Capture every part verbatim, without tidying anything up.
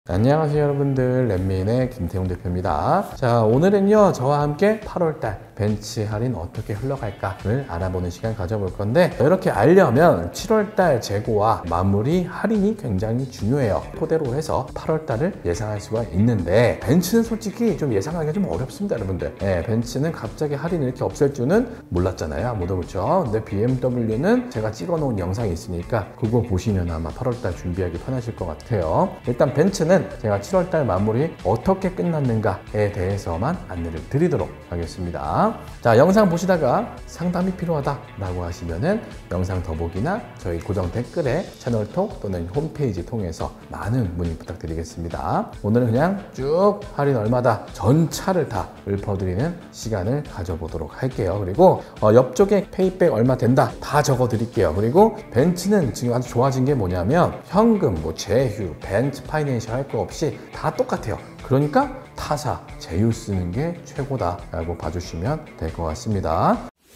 안녕하세요 여러분들, 렛미인의 김태용 대표입니다. 자, 오늘은요 저와 함께 팔월달 벤츠 할인 어떻게 흘러갈까를 알아보는 시간 가져볼 건데, 이렇게 알려면 칠월달 재고와 마무리 할인이 굉장히 중요해요. 토대로 해서 팔월달을 예상할 수가 있는데, 벤츠는 솔직히 좀 예상하기가 좀 어렵습니다 여러분들. 네, 벤츠는 갑자기 할인이 이렇게 없을 줄은 몰랐잖아요, 아무도. 그렇죠? 근데 비엠더블유는 제가 찍어 놓은 영상이 있으니까 그거 보시면 아마 팔월달 준비하기 편하실 것 같아요. 일단 벤츠는 제가 칠월달 마무리 어떻게 끝났는가에 대해서만 안내를 드리도록 하겠습니다. 자, 영상 보시다가 상담이 필요하다 라고 하시면은 영상 더보기나 저희 고정 댓글에 채널톡 또는 홈페이지 통해서 많은 문의 부탁드리겠습니다. 오늘은 그냥 쭉 할인 얼마다 전 차를 다 읊어드리는 시간을 가져보도록 할게요. 그리고 어, 옆쪽에 페이백 얼마 된다 다 적어 드릴게요. 그리고 벤츠는 지금 아주 좋아진 게 뭐냐면 현금, 뭐 제휴, 벤츠 파이낸셜 할 거 없이 다 똑같아요. 그러니까 타사, 제휴 쓰는 게 최고다 라고 봐주시면 될 것 같습니다.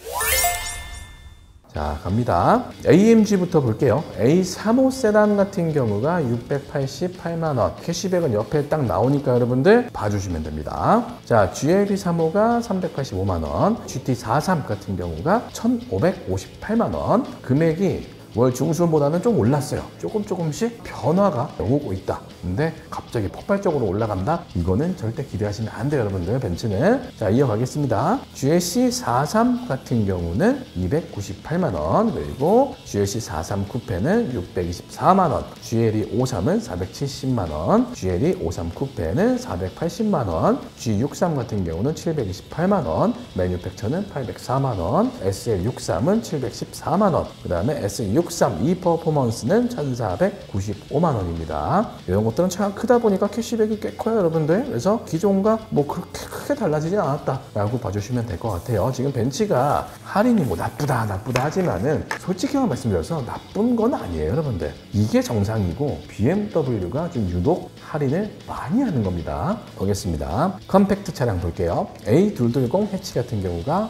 자, 갑니다. 에이엠지부터 볼게요. 에이 삼십오 세단 같은 경우가 육백팔십팔만 원, 캐시백은 옆에 딱 나오니까 여러분들 봐주시면 됩니다. 자, 지엘비 삼십오가 삼백팔십오만 원, 지티 사십삼 같은 경우가 천오백오십팔만 원, 금액이 월 중순보다는 좀 올랐어요. 조금 조금씩 변화가 오고 있다. 근데 갑자기 폭발적으로 올라간다? 이거는 절대 기대하시면 안 돼요 여러분들. 벤츠는. 자, 이어가겠습니다. 지엘씨 사십삼 같은 경우는 이백구십팔만 원, 그리고 지엘씨 사십삼 쿠페는 육백이십사만 원, 지엘이 오십삼은 사백칠십만 원, 지엘이 오십삼 쿠페는 사백팔십만 원, 지 육십삼 같은 경우는 칠백이십팔만 원, 매뉴팩처는 팔백사만 원, 에스엘 육십삼은 칠백십사만 원, 그 다음에 에스 육십삼 이 퍼포먼스는 천사백구십오만 원입니다. 이런 것들은 차가 크다 보니까 캐시백이 꽤 커요 여러분들. 그래서 기존과 뭐 그렇게 크게 달라지지 않았다 라고 봐주시면 될 것 같아요. 지금 벤츠가 할인이 뭐 나쁘다 나쁘다 하지만은 솔직히만 말씀드려서 나쁜 건 아니에요 여러분들. 이게 정상이고 비엠더블유가 좀 유독 할인을 많이 하는 겁니다. 보겠습니다. 컴팩트 차량 볼게요. 에이 이백이십 해치 같은 경우가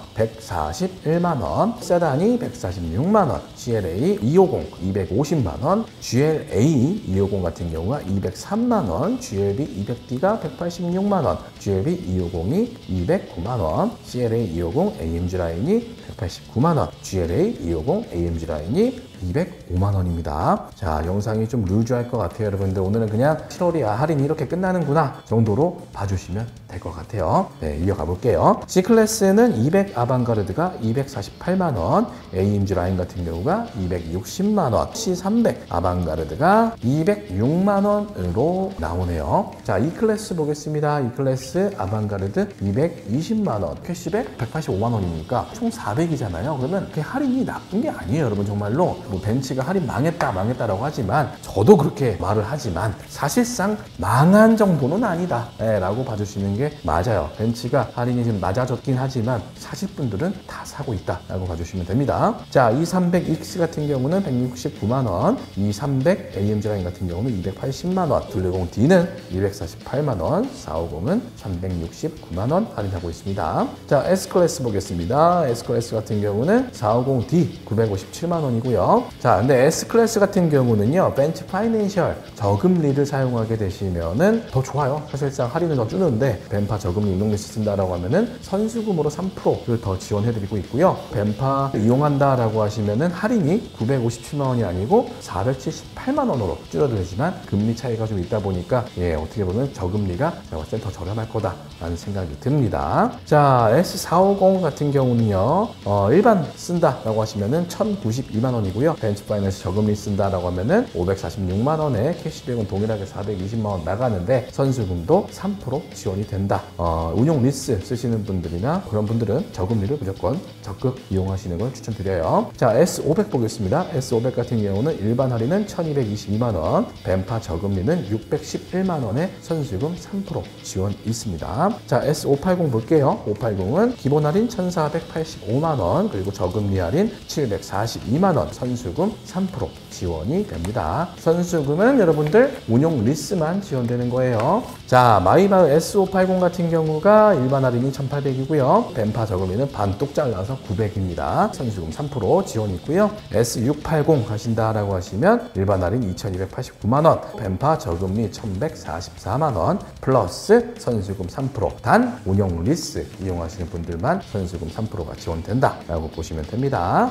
백사십일만 원, 세단이 백사십육만 원, 지엘에이 이백오십 이백오십만 원, 지엘에이 이백오십 같은 경우가 이백삼만 원, 지엘비 이백디가 백팔십육만 원, 지엘비 이백오십이 이백구만 원, 씨엘에이 이백오십 에이엠지 라인이 백팔십구만 원, 지엘에이 이백오십 에이엠지 라인이 이백오만 원입니다. 자, 영상이 좀 루즈할 것 같아요 여러분들. 오늘은 그냥 칠월이야 할인이 이렇게 끝나는구나 정도로 봐주시면 될 것 같아요. 네, 이어가 볼게요. C클래스는 이백 아방가르드가 이백사십팔만 원, 에이엠지 라인 같은 경우가 이백육십만 원, 씨 삼백 아방가르드가 이백육만 원으로 나오네요. 자, E클래스 보겠습니다. E클래스 아방가르드 이백이십만 원, 캐시백 백팔십오만 원이니까 총 사백이잖아요. 그러면 그 할인이 나쁜 게 아니에요 여러분. 정말로 뭐 벤츠가 할인 망했다 망했다라고 하지만, 저도 그렇게 말을 하지만 사실상 망한 정도는 아니다 네, 라고 봐주시는 게 맞아요. 벤츠가 할인이 좀 낮아졌긴 하지만 사실 분들은 다 사고 있다 라고 봐주시면 됩니다. 자, 이 삼백 익스 같은 경우는 백육십구만 원, 이 삼백 에이엠지 라인 같은 경우는 이백팔십만 원, 이백육 디는 이백사십팔만 원, 사백오십은 삼백육십구만 원 할인하고 있습니다. 자, S클래스 보겠습니다. S클래스 같은 경우는 사백오십 디 구백오십칠만 원이고요. 자, 근데 S클래스 같은 경우는요, 벤츠 파이낸셜 저금리를 사용하게 되시면은 더 좋아요. 사실상 할인을 더 주는데, 벤파 저금리 운용리스 쓴다라고 하면은 선수금으로 삼 퍼센트를 더 지원해드리고 있고요. 벤파 이용한다라고 하시면은 할인이 구백오십칠만 원이 아니고 사백칠십팔만 원으로 줄어들지만 금리 차이가 좀 있다 보니까 예, 어떻게 보면 저금리가 제가 봤을 때 더 저렴할 거다라는 생각이 듭니다. 자, 에스 사백오십 같은 경우는요, 어, 일반 쓴다라고 하시면은 천구십이만 원이고요. 벤츠 파이낸스 저금리 쓴다라고 하면은 오백사십육만 원에 캐시백은 동일하게 사백이십만 원 나가는데 선수금도 삼 퍼센트 지원이 된다. 어, 운용 리스 쓰시는 분들이나 그런 분들은 저금리를 무조건 적극 이용하시는 걸 추천드려요. 자, 에스 오백 보겠습니다. 에스 오백 같은 경우는 일반 할인은 천이백이십이만 원, 벤파 저금리는 육백십일만 원에 선수금 삼 퍼센트 지원 있습니다. 자, 에스 오백팔십 볼게요. 오백팔십은 기본 할인 천사백팔십오만 원, 그리고 저금리 할인 칠백사십이만 원, 선 선수금 삼 퍼센트 지원이 됩니다. 선수금은 여러분들 운용 리스만 지원되는 거예요. 자, 마이바흐 에스 오백팔십 같은 경우가 일반 할인이 천팔백이고요. 벤파 저금리는 반뚝 잘라서 구백입니다. 선수금 삼 퍼센트 지원이 있고요. 에스 육백팔십 하신다라고 하시면 일반 할인 이천이백팔십구만 원, 벤파 저금리 천백사십사만 원, 플러스 선수금 삼 퍼센트 단 운용 리스 이용하시는 분들만 선수금 삼 퍼센트가 지원된다라고 보시면 됩니다.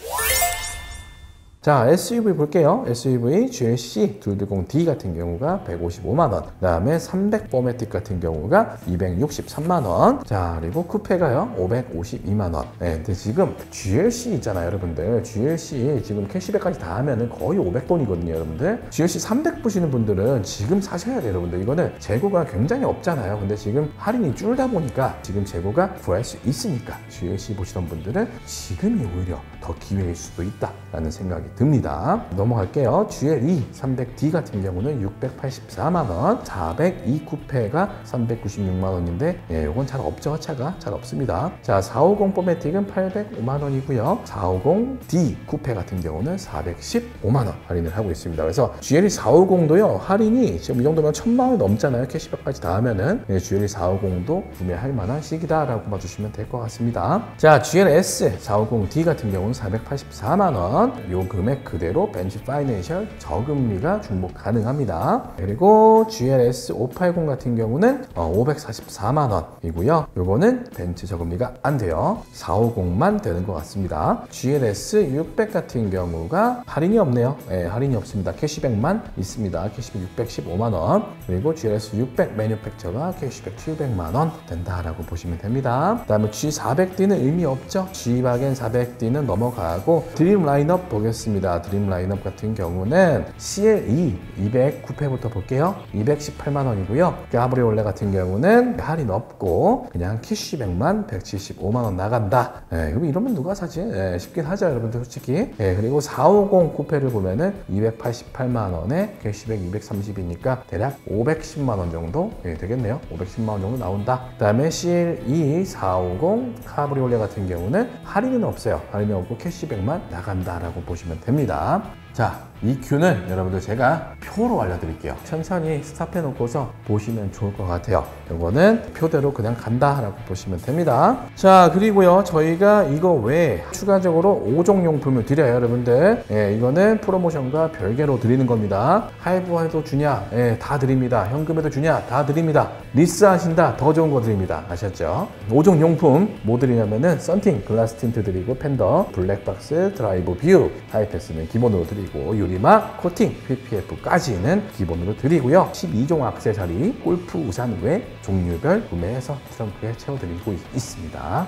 자, 에스유브이 볼게요. 에스유브이 지엘씨 이백이십 디 같은 경우가 백오십오만 원, 그 다음에 삼백 포매틱 같은 경우가 이백육십삼만 원, 자, 그리고 쿠페가요 오백오십이만 원. 네, 근데 지금 지엘씨 있잖아요, 여러분들. 지엘씨 지금 캐시백까지 다 하면은 거의 오백 돈이거든요, 여러분들. 지엘씨 삼백 보시는 분들은 지금 사셔야 돼요, 여러분들. 이거는 재고가 굉장히 없잖아요. 근데 지금 할인이 줄다 보니까 지금 재고가 구할 수 있으니까 지엘씨 보시던 분들은 지금이 오히려 더 기회일 수도 있다라는 생각이 듭니다. 넘어갈게요. 지엘이 삼백 디 같은 경우는 육백팔십사만 원, 사백이 쿠페가 삼백구십육만 원인데 예, 이건 잘 없죠. 차가 잘 없습니다. 자, 사백오십 포매틱은 팔백오만 원이고요. 사백오십 디 쿠페 같은 경우는 사백십오만 원 할인을 하고 있습니다. 그래서 지엘이 사백오십도요 할인이 지금 이 정도면 천만 원이 넘잖아요. 캐시백까지 다 하면은 예, 지엘이 사백오십도 구매할 만한 시기다라고 봐주시면 될 것 같습니다. 자, 지엘에스 사백오십 디 같은 경우는 사백팔십사만 원, 요 금액 그대로 벤치 파이낸셜 저금리가 중복 가능합니다. 그리고 지엘에스 오백팔십 같은 경우는 오백사십사만 원이고요. 요거는 벤치 저금리가 안 돼요. 사백오십만 되는 것 같습니다. 지엘에스 육백 같은 경우가 할인이 없네요. 네, 할인이 없습니다. 캐시백만 있습니다. 캐시백 육백십오만 원, 그리고 지엘에스 육백 매뉴팩처가 캐시백 칠백만 원 된다라고 보시면 됩니다. 그 다음에 지 사백 디는 의미 없죠. G바겐 사백 디는 넘어가고 드림 라인업 보겠습니다. 드림 라인업 같은 경우는 씨엘이 이백 쿠페부터 볼게요. 이백십팔만 원이고요. 가브리올레 같은 경우는 할인 없고 그냥 캐시백만 백칠십오만 원 나간다. 예, 이러면 누가 사지? 예, 쉽긴 하죠, 여러분들 솔직히. 예, 그리고 사백오십 쿠페를 보면은 이백팔십팔만 원에 캐시백 이백삼십이니까 대략 오백십만 원 정도 예, 되겠네요. 오백십만 원 정도 나온다. 그 다음에 씨엘이 사백오십 카브리올레 같은 경우는 할인은 없어요. 할인은 없고 캐시백만 나간다라고 보시면 됩니다. 자, 이 큐는 여러분들 제가 표로 알려드릴게요. 천천히 스탑해 놓고서 보시면 좋을 것 같아요. 이거는 표대로 그냥 간다라고 보시면 됩니다. 자, 그리고요 저희가 이거 외에 추가적으로 오 종 용품을 드려요, 여러분들. 예, 이거는 프로모션과 별개로 드리는 겁니다. 할부해도 주냐? 예, 다 드립니다. 현금에도 주냐? 다 드립니다. 리스 하신다? 더 좋은 거 드립니다. 아셨죠? 오 종 용품 뭐 드리냐면은 썬팅, 글라스 틴트 드리고, 펜더, 블랙박스, 드라이브 뷰, 하이패스는 기본으로 드리고, 유리막, 코팅, 피피에프까지는 기본으로 드리고요. 십이 종 액세서리, 골프 우산 외 종류별 구매해서 트렁크에 채워드리고 있습니다.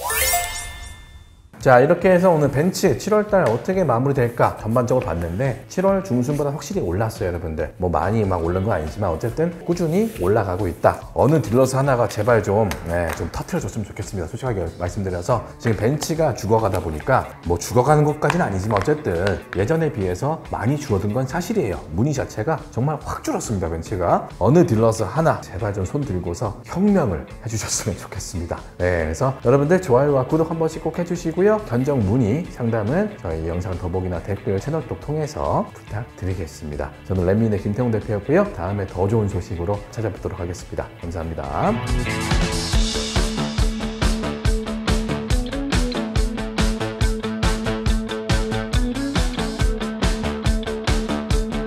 자, 이렇게 해서 오늘 벤츠 칠월달 어떻게 마무리될까 전반적으로 봤는데 칠월 중순보다 확실히 올랐어요, 여러분들. 뭐 많이 막 오른 건 아니지만 어쨌든 꾸준히 올라가고 있다. 어느 딜러스 하나가 제발 좀, 네, 좀 터트려줬으면 좋겠습니다. 솔직하게 말씀드려서 지금 벤츠가 죽어가다 보니까 뭐 죽어가는 것까지는 아니지만 어쨌든 예전에 비해서 많이 줄어든 건 사실이에요. 문의 자체가 정말 확 줄었습니다, 벤츠가. 어느 딜러스 하나 제발 좀 손 들고서 혁명을 해주셨으면 좋겠습니다. 네, 그래서 여러분들 좋아요와 구독 한 번씩 꼭 해주시고요. 견적 문의 상담은 저희 영상 더보기나 댓글 채널톡 통해서 부탁드리겠습니다. 저는 렛미네 김태웅 대표였고요. 다음에 더 좋은 소식으로 찾아뵙도록 하겠습니다. 감사합니다.